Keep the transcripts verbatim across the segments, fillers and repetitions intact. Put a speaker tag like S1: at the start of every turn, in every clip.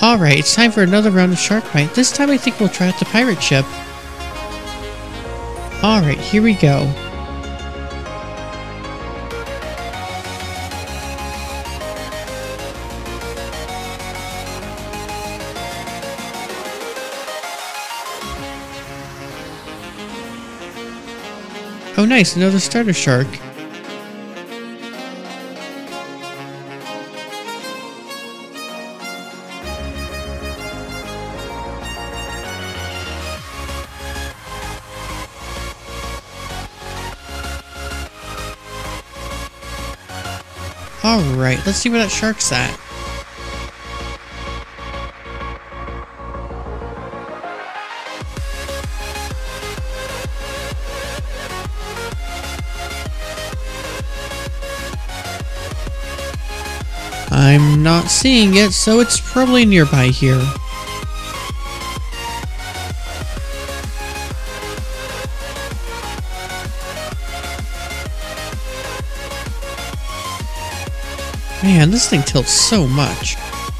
S1: Alright, it's time for another round of Shark Bite. This time I think we'll try out the pirate ship. Alright, here we go. Oh nice, another starter shark. Alright, let's see where that shark's at. I'm not seeing it, so it's probably nearby here. Man, this thing tilts so much.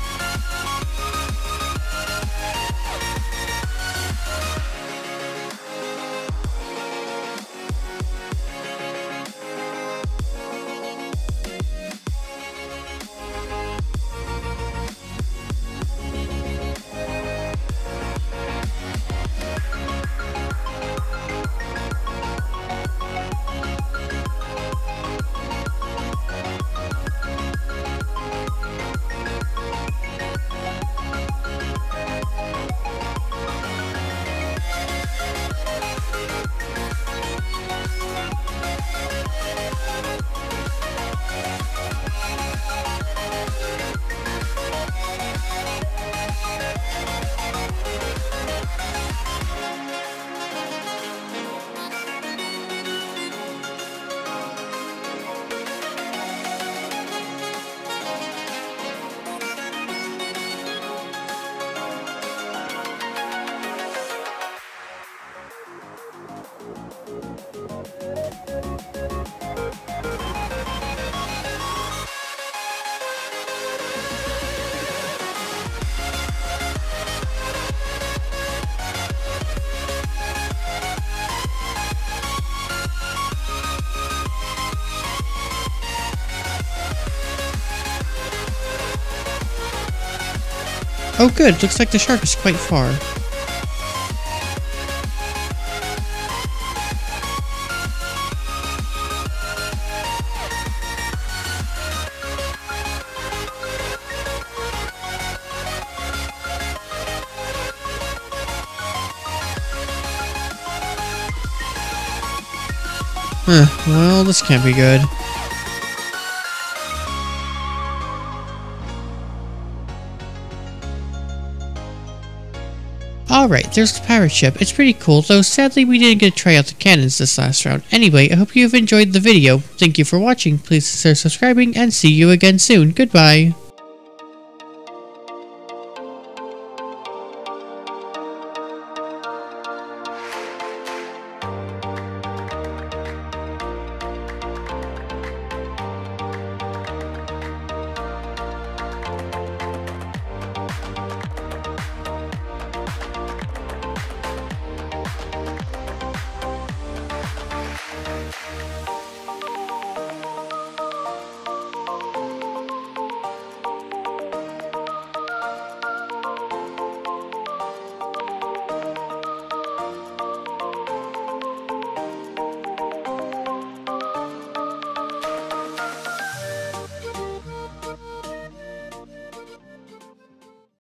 S1: Oh good, looks like the shark is quite far. Huh, well, this can't be good. Alright, there's the pirate ship. It's pretty cool, though sadly we didn't get to try out the cannons this last round. Anyway, I hope you've enjoyed the video. Thank you for watching. Please consider subscribing, and see you again soon. Goodbye.